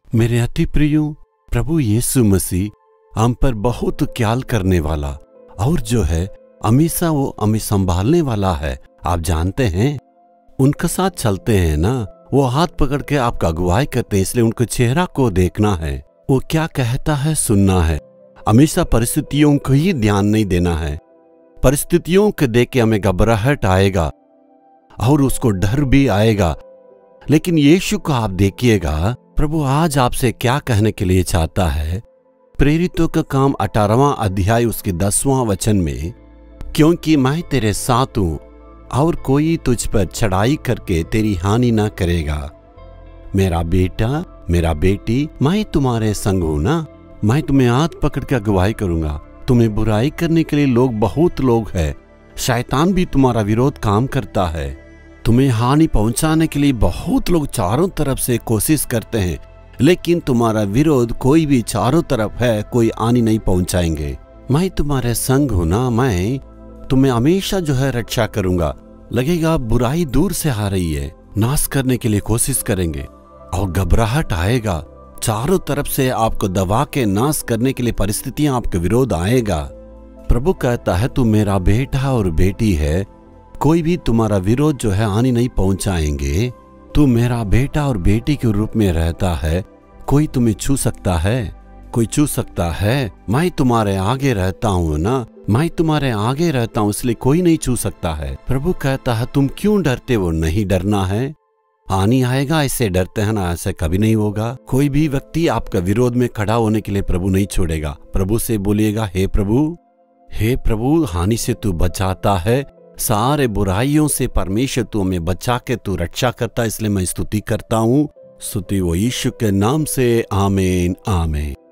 मेरे अति प्रियो प्रभु यीशु मसीह हम पर बहुत ख्याल करने वाला और जो है हमेशा वो हमें संभालने वाला है। आप जानते हैं उनके साथ चलते हैं ना, वो हाथ पकड़ के आपका अगुवाई करते हैं, इसलिए उनके चेहरा को देखना है, वो क्या कहता है सुनना है। हमेशा परिस्थितियों को ही ध्यान नहीं देना है। परिस्थितियों को देख के हमें घबराहट आएगा और उसको डर भी आएगा, लेकिन यीशु को आप देखिएगा, प्रभु आज आपसे क्या कहने के लिए चाहता है। प्रेरितों का काम 18वां अध्याय उसके 10वां वचन में, क्योंकि मैं तेरे साथ हूं और कोई तुझ पर चढ़ाई करके तेरी हानि ना करेगा। मेरा बेटा मेरा बेटी, मैं तुम्हारे संग हूं ना, मैं तुम्हें हाथ पकड़ के अगुवाई करूंगा। तुम्हें बुराई करने के लिए बहुत लोग हैं, शैतान भी तुम्हारा विरोध काम करता है, तुम्हें हानि पहुंचाने के लिए बहुत लोग चारों तरफ से कोशिश करते हैं, लेकिन तुम्हारा विरोध कोई भी चारों तरफ है, कोई हानि नहीं पहुंचाएंगे। मैं तुम्हारे संग हूं ना, मैं तुम्हें हमेशा जो है रक्षा करूंगा। लगेगा बुराई दूर से आ रही है, नाश करने के लिए कोशिश करेंगे और घबराहट आएगा, चारों तरफ से आपको दबा के नाश करने के लिए परिस्थितियां आपके विरोध आएगा। प्रभु कहता है तू मेरा बेटा और बेटी है, कोई भी तुम्हारा विरोध जो है हानि नहीं पहुंचाएंगे। तू मेरा बेटा और बेटी के रूप में रहता है, कोई तुम्हें छू सकता है? कोई छू सकता है? मैं तुम्हारे आगे रहता हूं ना, मैं तुम्हारे आगे रहता हूं, इसलिए कोई नहीं छू सकता है। प्रभु कहता है तुम क्यों डरते हो? नहीं डरना है। हानि आएगा ऐसे डरते हैं ना, ऐसे कभी नहीं होगा। कोई भी व्यक्ति आपका विरोध में खड़ा होने के लिए प्रभु नहीं छोड़ेगा। प्रभु से बोलिएगा, हे प्रभु हानि से तू बचाता है, सारे बुराइयों से परमेश्वर तू हमें बचा के तू रक्षा करता है, इसलिए मैं स्तुति करता हूँ। स्तुति वो यीशु के नाम से, आमीन आमीन।